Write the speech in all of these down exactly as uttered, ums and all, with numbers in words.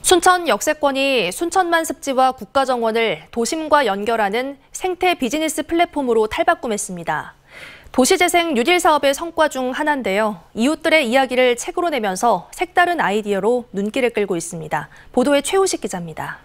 순천 역세권이 순천만 습지와 국가정원을 도심과 연결하는 생태 비즈니스 플랫폼으로 탈바꿈했습니다. 도시재생 뉴딜 사업의 성과 중 하나인데요. 이웃들의 이야기를 책으로 내면서 색다른 아이디어로 눈길을 끌고 있습니다. 보도에 최우식 기자입니다.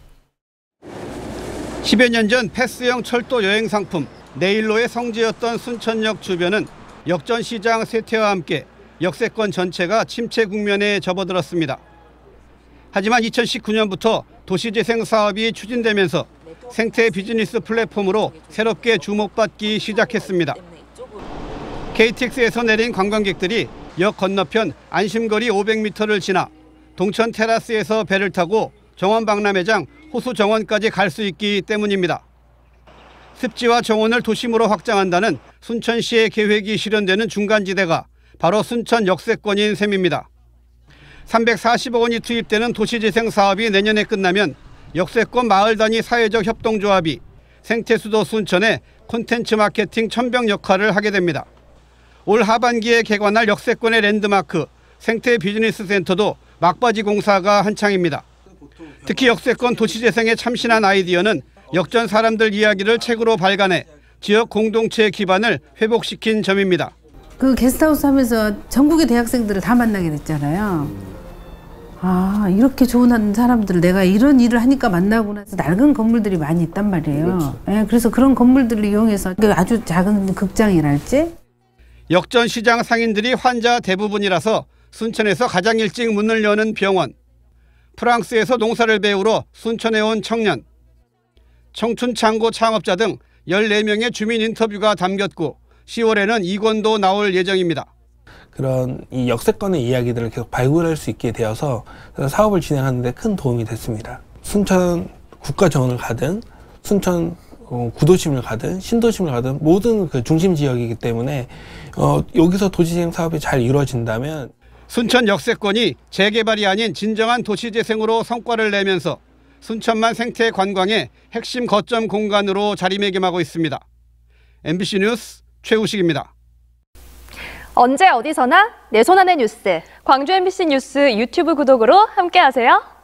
십여 년 전 패스형 철도 여행 상품 네일로의 성지였던 순천역 주변은 역전시장 쇠퇴와 함께 역세권 전체가 침체 국면에 접어들었습니다. 하지만 이천십구 년부터 도시재생 사업이 추진되면서 생태 비즈니스 플랫폼으로 새롭게 주목받기 시작했습니다. 케이티엑스에서 내린 관광객들이 역 건너편 안심거리 오백 미터를 지나 동천 테라스에서 배를 타고 정원 박람회장 호수 정원까지 갈 수 있기 때문입니다. 습지와 정원을 도심으로 확장한다는 순천시의 계획이 실현되는 중간지대가 바로 순천 역세권인 셈입니다. 삼백사십억 원이 투입되는 도시재생 사업이 내년에 끝나면 역세권 마을 단위 사회적 협동조합이 생태수도 순천의 콘텐츠 마케팅 천병 역할을 하게 됩니다. 올 하반기에 개관할 역세권의 랜드마크 생태 비즈니스 센터도 막바지 공사가 한창입니다. 특히 역세권 도시재생에 참신한 아이디어는 역전 사람들 이야기를 책으로 발간해 지역 공동체 기반을 회복시킨 점입니다. 그 게스트하우스 하면서 전국의 대학생들을 다 만나게 됐잖아요. 아, 이렇게 좋은 사람들을 내가 이런 일을 하니까 만나구나. 낡은 건물들이 많이 있단 말이에요. 그렇죠. 네, 그래서 그런 건물들을 이용해서 아주 작은 극장이랄지. 역전 시장 상인들이 환자 대부분이라서 순천에서 가장 일찍 문을 여는 병원, 프랑스에서 농사를 배우러 순천에 온 청년, 청춘창고 창업자 등 열네 명의 주민 인터뷰가 담겼고 시월에는 이 권도 나올 예정입니다. 그런 이 역세권의 이야기들을 계속 발굴할 수 있게 되어서 사업을 진행하는 데 큰 도움이 됐습니다. 순천 국가정원을 가든 순천 구도심을 가든 신도심을 가든 모든 그 중심 지역이기 때문에 어, 여기서 도시재생 사업이 잘 이루어진다면 순천 역세권이 재개발이 아닌 진정한 도시재생으로 성과를 내면서 순천만 생태 관광의 핵심 거점 공간으로 자리매김하고 있습니다. 엠비씨 뉴스 최우식입니다. 언제 어디서나 내 손 안의 뉴스. 광주 엠비씨 뉴스 유튜브 구독으로 함께하세요.